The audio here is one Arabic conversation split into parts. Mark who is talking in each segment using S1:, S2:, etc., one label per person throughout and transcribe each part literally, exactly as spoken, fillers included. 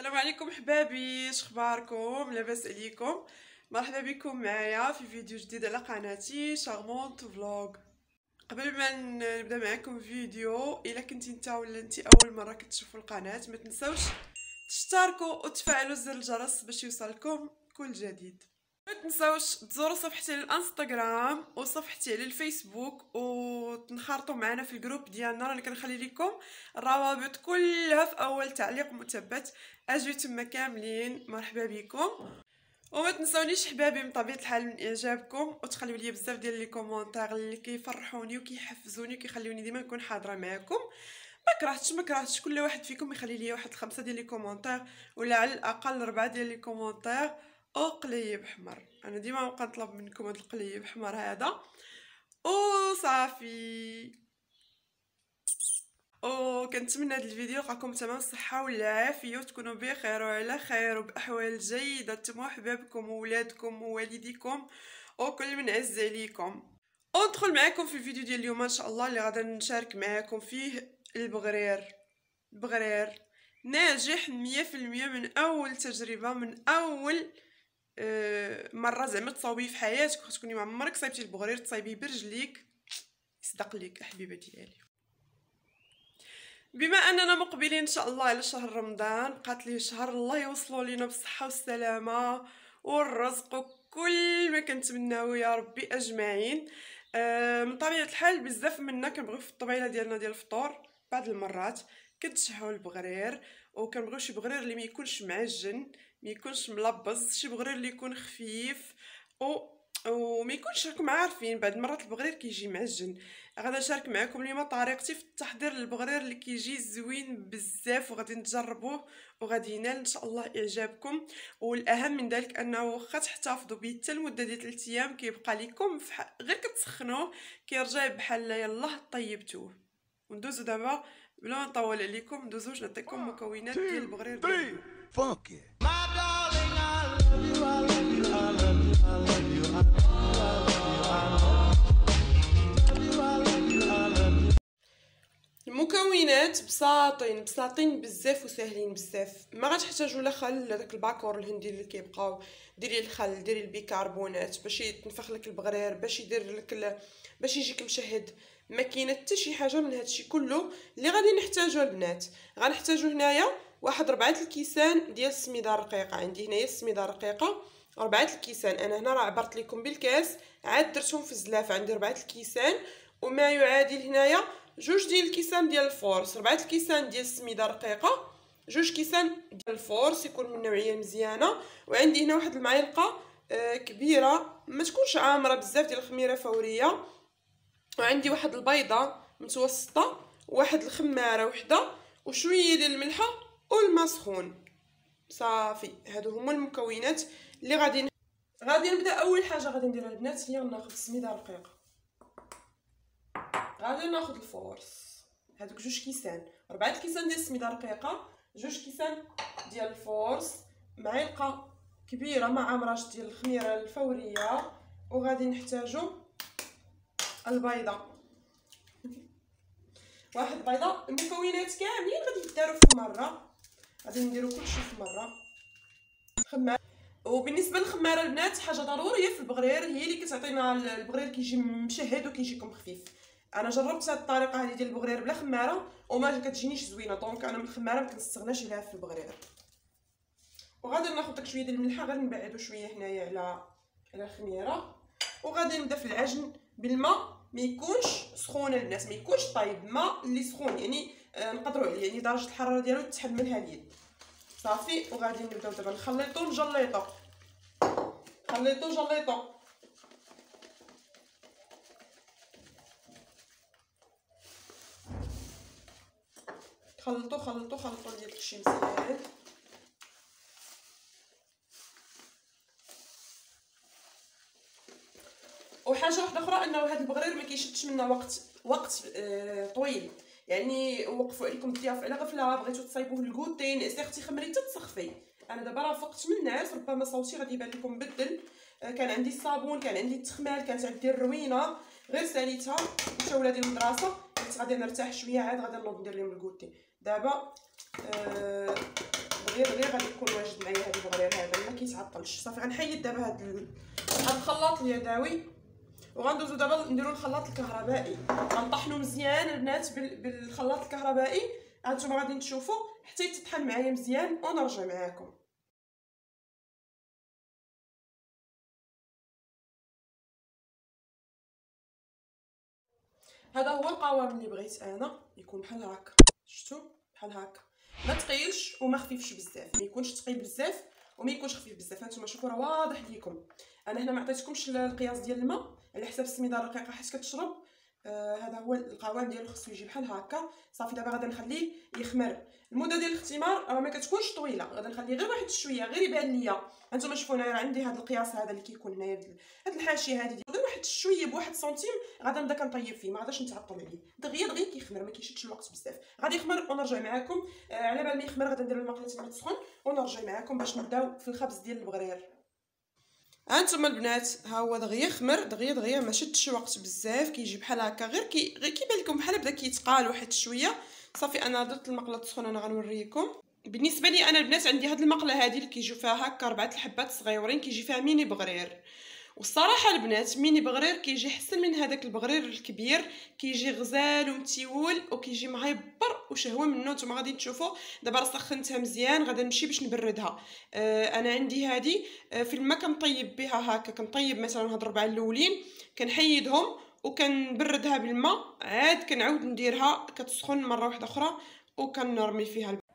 S1: السلام عليكم حبابي، شخباركم؟ لاباس عليكم؟ مرحبا بكم معايا في فيديو جديد على قناتي شارمونت فلوغ. قبل ما نبدا معكم فيديو، الا كنتي نتا ولا انتي اول مره كتشوفوا القناه ما تنساوش تشتركوا وتفعلوا زر الجرس باش يوصلكم كل جديد. ما تنساوش تزوروا صفحتي على الانستغرام وصفحتي على الفيسبوك وتنخرطوا معنا في الجروب ديالنا، راني كنخلي لكم الروابط كلها في اول تعليق مثبت. اجيو تما كاملين. مرحبا بكم، وما تنسونيش حبابي من طبيعه الحال من اعجابكم وتخليو لي بزاف ديال لي كومونتير اللي كيفرحوني وكيحفزوني وكيخليوني ديما نكون حاضره معكم. ما كرهتش ما كرهتش كل واحد فيكم يخلي لي واحد الخمسه ديال لي كومونتير ولا على الاقل ربعه ديال لي كومونتير او قليب حمر. انا ديما نبقى نطلب منكم هذا القليب حمر هذا وصافي. او كنتمنى هذا الفيديو يلقاكم تمام الصحه والعافيه وتكونوا بخير وعلى خير وباحوال جيده نتوما حبابكم وولادكم ووالديكم وكل من عز عليكم. وندخل معكم في الفيديو ديال اليوم ان شاء الله اللي غادي نشارك معكم فيه البغرير. البغرير ناجح مية في المية من اول تجربه، من اول أه مره زعما تصاوبيه في حياتك، خاص تكوني ما عمرك صايبتي البغرير تصايبيه برجليك يصدق ليك حبيبه ديالي. بما اننا مقبلين ان شاء الله على شهر رمضان، بقات ليه شهر، الله يوصلوا لينا بالصحه والسلامه والرزق وكل ما كنتمناو يا ربي اجمعين. أه من طبيعه الحال بزاف منا كنبغيو في الطبيله ديالنا ديال الفطور بعض المرات كنتشحوا البغرير، وكنبغيو شي بغرير اللي ما يكونش معجن، ما يكونش ملبز، شي بغرير اللي يكون خفيف و وما يكونش راكم عارفين بعض المرات البغرير كيجي معجن. غادي نشارك معكم اليوم طريقتي في التحضير للبغرير اللي كيجي زوين بزاف وغادي نجربوه وغادي ينال ان شاء الله اعجابكم. والاهم من ذلك انه واخا تحتفظوا به حتى لمده ديال ثلاثة ايام كيبقى لكم غير كتسخنوه كيرجع بحال يلاه طيبتوه. وندوزو دابا بلا ما نطول عليكم، ندوزو باش نعطيكم مكونات ديال البغرير ديالنا.
S2: Funky.
S1: المكونات بساطين بساطين بزاف وسهلين بزاف. ما غتحتاجوا لا خل لا داك الباكور الهندي اللي كيبقاو. ديري الخل، ديري البيكربونات باش يتنفخ لك البغرير، باش يدير لك باش يجيك مشهد. ما كاينه حتى شي حاجه من هادشي كله اللي غادي نحتاجو البنات. غنحتاجو هنايا واحد ربعه الكيسان ديال السميده الرقيقه. عندي هنايا السميده الرقيقه ربعه الكيسان. انا هنا راه عبرت لكم بالكاس، عاد درتهم في الزلافه. عندي ربعه الكيسان وما يعادل هنايا جوج ديال الكيسان ديال الفورس، ربعه الكيسان ديال السميده الرقيقه، جوج كيسان ديال الفورس يكون من نوعيه مزيانه. وعندي هنا واحد المعلقه آه كبيره ما تكونش عامره بزاف ديال الخميره فوريه. وعندي واحد البيضه متوسطه، واحد الخماره وحده، وشويه ديال الملحه والماء سخون. صافي هادو هما المكونات اللي غادي ن... غادي نبدا. اول حاجه غادي نديرها البنات هي ناخذ السميده الرقيقه، غادي ناخذ الفورس هادوك جوج كيسان، ربعه الكيسان ديال السميده الرقيقه، جوج كيسان ديال الفورس، معلقه كبيره ما عامراش ديال الخميره الفوريه، وغادي نحتاجو البيضه واحد بيضه. المكونات كاملين غادي يداروا في مره، غادي نديرو كلشي في مره. خماره، وبالنسبه للخماره البنات حاجه ضروريه في البغرير هي اللي كتعطينا البغرير كيجي مشهد وكيجيكم خفيف. انا جربت هذه الطريقه هذه ديال البغرير بلا خماره وما كتجينيش زوينه، دونك انا من الخماره ما كنستغناش عليها في البغرير. وغادي ناخذ داك شويه ديال الملحه، غادي نبعدو شويه هنايا على على الخميره، وغادي نبدا في العجن بالماء. ما يكونش سخون البنات، ما يكونش طايب، الماء اللي سخون يعني آه نقدروا عليه، يعني درجه الحراره ديالو تحملها اليد. صافي وغادي نبداو دابا نخلطو نجليطو خليطو جليطو. خلطو خلطو خلطو ديال داكشي مزيان. وحاجه واحده اخرى انه هذا البغرير ما كيشدش منا وقت وقت آه طويل، يعني وقفوا عليكم الضياف على غفله بغيتو تصايبوه الكوتين سيختي خمري حتى تسخفي. انا دابا راه فقت من الناس، ربما صوتي غادي يبان لكم مبدل. آه كان عندي الصابون، كان عندي التخمال، كانت عندي الروينه، غير ساليتها مشاو ولادي للمدرسه، قلت غادي نرتاح شويه عاد غادي نوض ندير لهم الكوتين. دابا آه دغيا دغيا غادي يكون واجد معايا هذا البغرير هذا ما كيتعطلش. صافي غنحيد دابا هذا ال... هذا الخلاط اليدوي وغندوزو دابا نديرو الخلاط الكهربائي. غنطحنو مزيان البنات بال... بالخلاط الكهربائي. هانتوما غادي تشوفوا حتى يتطحن معايا مزيان ونرجع معاكم. هذا هو القوام اللي بغيت انا يكون بحال هكا. شفتوا بحال هكا ما ثقيلش وما خفيفش بزاف، ما يكونش ثقيل بزاف وما يكونش خفيف بزاف. هانتوما شوفوا راه واضح ليكم. انا هنا ما عطيتكمش القياس ديال الماء على حساب السميده الرقيقه حيت كتشرب. آه هذا هو القوام ديالو خصو يجي بحال هكا. صافي دابا غادي نخليه يخمر. المده ديال الاختمار راه ما كتكونش طويله، غادي نخليه غير واحد شويه غير يبان ليا. هانتوما شوفوا انا عندي هذا القياس هذا اللي كيكون هنايا هاد الحاشيه هذه غير واحد شويه بواحد سنتيم غادي نبدا كنطيب فيه، ما غاداش نتعطل عليه. دغيا دغيا كيخمر ما كيشدش الوقت بزاف. غادي يخمر ونرجع معكم. آه على بال ما يخمر غادي ندير المقله تما تسخن ونرجع معكم باش نبداو في الخبز ديال البغرير. هانتوما البنات ها هو دغيا خمر دغيا دغيا ما شدش وقت بزاف، كيجي بحال هكا غير كي غير كيبان لكم بحال بدا كيتقال واحد شويه. صافي انا درت المقله تسخن انا غنوريكم. بالنسبه لي انا البنات عندي هاد المقله هذه اللي كيجيو فيها هكا اربعه الحبات صغيورين كيجي فيها ميني بغرير. والصراحه البنات ميني بغرير كيجي احسن من هذاك البغرير الكبير، كيجي غزال ومتيول وكيجي معيبر وشهوه منه. نتوما غادي تشوفوا دابا راه سخنتها مزيان غادي نمشي باش نبردها. آه انا عندي هذه آه في الماء كنطيب بها هكا، كنطيب مثلا هاد الربعه الاولين كنحيدهم وكنبردها بالماء، عاد كنعاود نديرها كتسخن مره واحده اخرى وكنرمي فيها الب...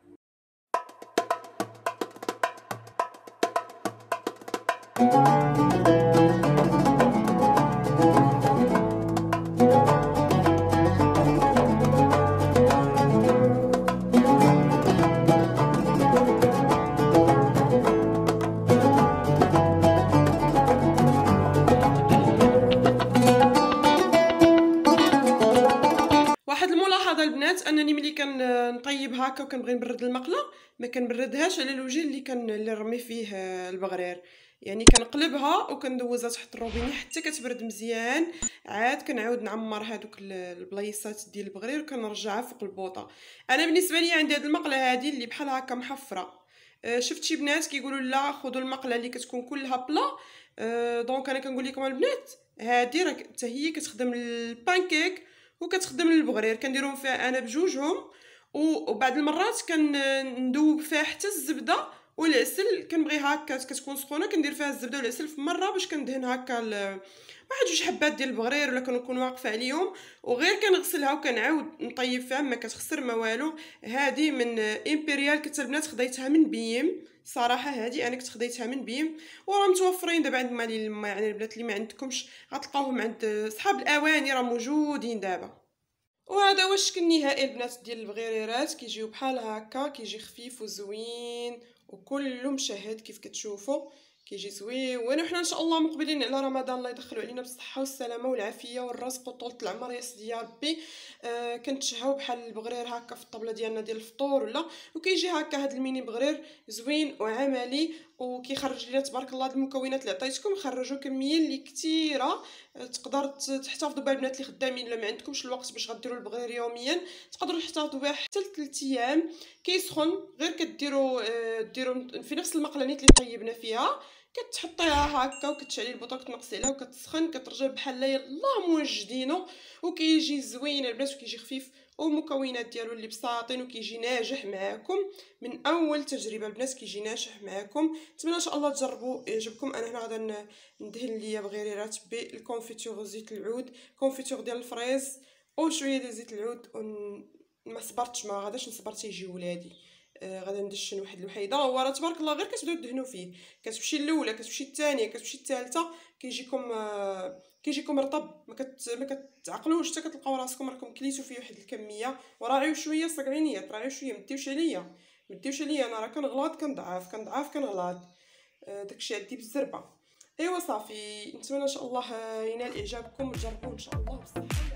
S1: انني ملي كنطيب هكا وكنبغي نبرد المقله ما كنبردهاش على الوجه اللي كان اللي نرمي فيه البغرير، يعني كنقلبها وكندوزها تحت الروبيني حتى كتبرد مزيان. عاد كنعاود نعمر هذوك البلايصات ديال البغرير وكنرجعها فوق البوطه. انا بالنسبه لي عندي هذه المقله هذه اللي بحال هكا محفره. شفت شي بنات كيقولوا لا خذوا المقله اللي كتكون كلها بلا. دونك انا كنقول لكم البنات هذه راه حتى هي كتخدم البانكيك وكتخدم البغرير، كنديرهم فيها انا بجوجهم وبعض المرات كندوب فيها حتى الزبده والعسل. كنبغي هكا كتكون سخونه كندير فيها الزبده والعسل في مره باش كندهن هكا واحد جوج حبات ديال البغرير ولا كنكون واقفه عليهم وغير كنغسلها وكنعاود نطيب فيها ما كتخسر ما والو. هذه من امبريال كنت البنات خديتها من بيم صراحه، هذه انا كنت خديتها من بيم وراه متوفرين دابا عند مالي لما، يعني البنات اللي ما عندكمش غتلقاوهم عند صحاب الاواني راه موجودين دابا. وهذا هو الشكل النهائي البنات ديال البغريرات، كيجيو بحال هكا كيجي خفيف وزوين وكله مشهد كيف كتشوفوا كيجي زوين. وحنا ان شاء الله مقبلين على رمضان الله يدخلوا علينا بالصحه والسلامه والعافيه والرزق وطولة العمر يا سيدي يا ربي. آه كنتشهاو بحال البغرير هكا في الطبله ديالنا ديال الفطور ولا، وكيجي هكا هاد الميني بغرير زوين وعملي وكيخرج لينا تبارك الله. المكونات اللي عطيتكم خرجوا كميه اللي كثيره تقدر تحتفظوا بها البنات اللي خدامين ولا ما عندكمش الوقت باش غديروا البغرير يوميا تقدروا تحتفظوا بها حتى لثلاث ايام. كيسخن غير كديروا آه ديروا في نفس المقلانيت اللي طيبنا فيها كتحطيها هكا وكتشعلي البوطه وكتنقصي عليها وكتسخن كترجع بحال الله موجدينو وكيجي زوين البنات وكيجي خفيف والمكونات ديالو اللي بساطين وكيجي ناجح معاكم من اول تجربه البنات كيجي ناجح معاكم. نتمنى ان شاء الله تجربوا يعجبكم. انا هنا غادا ندهن ليا بغريرات بالكونفيتور زيت العود، كونفيتور ديال الفريز وشويه ديال زيت العود. ما صبرتش ما غاداش نصبر تيجي ولادي. آه غادا ندشن واحد الوحيده هو راه تبارك الله غير كتبداو تدهنوا فيه كتمشي الاولى كتمشي الثانيه كتمشي الثالثه كيجيكم آه كيجيكم رطب ما كت ما كتعقلوش حتى كتلقاو راسكم راكم كليتو فيه واحد الكميه. وراعيو شويه صقعينيات راعيو شويه مديوش عليا مديوش عليا انا راه كنغلط كنضعف كنضعف كنغلط. آه داكشي عندي بالزربه. ايوا صافي نتمنى ان شاء الله ينال اعجابكم وتجربوه ان شاء الله بصح.